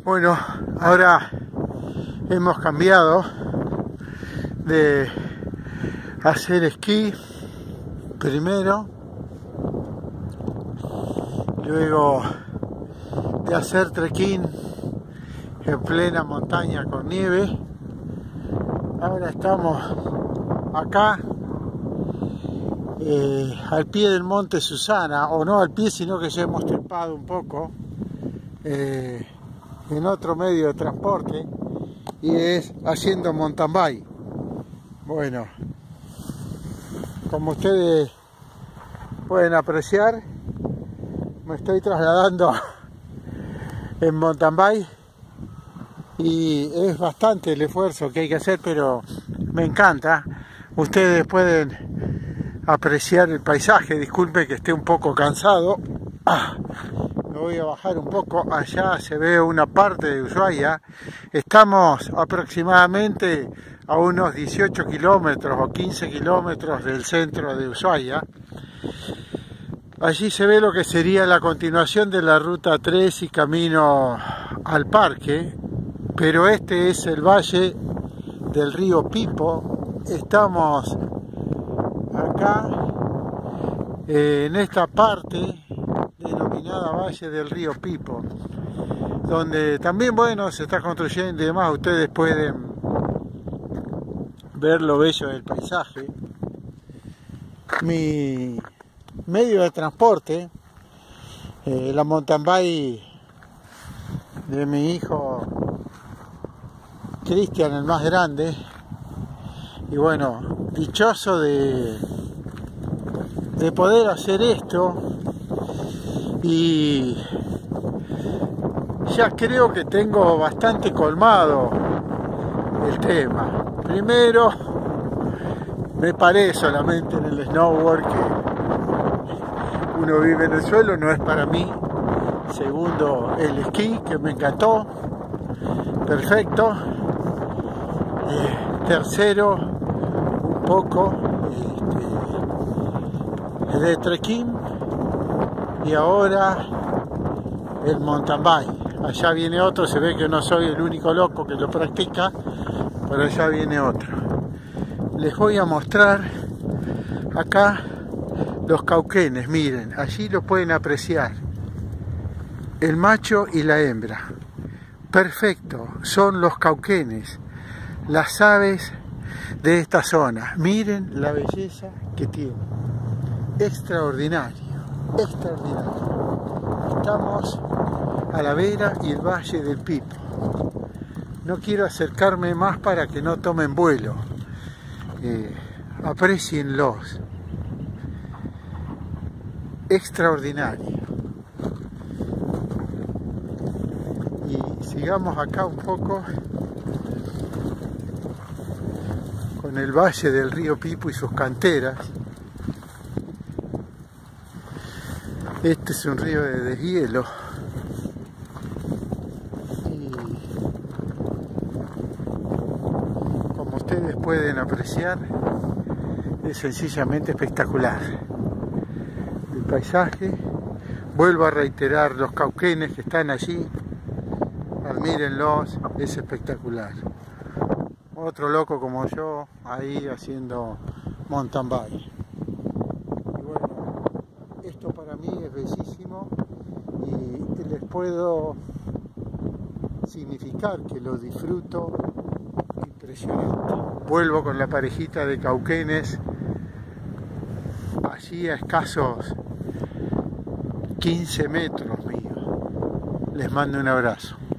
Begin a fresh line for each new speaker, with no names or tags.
Bueno, ahora hemos cambiado de hacer esquí primero, luego de hacer trekking en plena montaña con nieve. Ahora estamos acá al pie del monte Susana, o no al pie, sino que ya hemos trepado un poco en otro medio de transporte, y es haciendo mountain bike. Bueno, como ustedes pueden apreciar, me estoy trasladando en mountain bike y es bastante el esfuerzo que hay que hacer, pero me encanta. Ustedes pueden apreciar el paisaje. Disculpe que esté un poco cansado. Me voy a bajar un poco. Allá se ve una parte de Ushuaia. Estamos aproximadamente a unos 18 kilómetros o 15 kilómetros del centro de Ushuaia. Allí se ve lo que sería la continuación de la ruta 3 y camino al parque, pero este es el valle del río Pipo. Estamos acá en esta parte denominada Valle del Río Pipo, donde también, bueno, se está construyendo y demás. Ustedes pueden ver lo bello del paisaje. Mi medio de transporte, la mountain bike de mi hijo Cristian, el más grande, y bueno, dichoso de poder hacer esto, y ya creo que tengo bastante colmado el tema. Primero, me paré solamente en el snowboard, que uno vive en el suelo, no es para mí. Segundo, el esquí, que me encantó, perfecto. Tercero, un poco de trekking, y ahora el mountain bike. Allá viene otro, se ve que no soy el único loco que lo practica, pero allá viene otro. Les voy a mostrar acá los cauquenes. Miren, allí lo pueden apreciar, el macho y la hembra. Perfecto, son los cauquenes, las aves de esta zona. Miren la belleza que tiene, extraordinario, extraordinario. Estamos a la vera y el valle del Pipo. No quiero acercarme más para que no tomen vuelo. Aprecienlos. Extraordinario. Y sigamos acá un poco con el valle del río Pipo y sus canteras. Este es un río de deshielo. Y como ustedes pueden apreciar, es sencillamente espectacular el paisaje. Vuelvo a reiterar los cauquenes que están allí. Admírenlos, es espectacular. Otro loco como yo ahí haciendo mountain bike. Y bueno, esto para mí es bellísimo, y les puedo significar que lo disfruto impresionante. Vuelvo con la parejita de cauquenes allí a escasos 15 metros míos. Les mando un abrazo.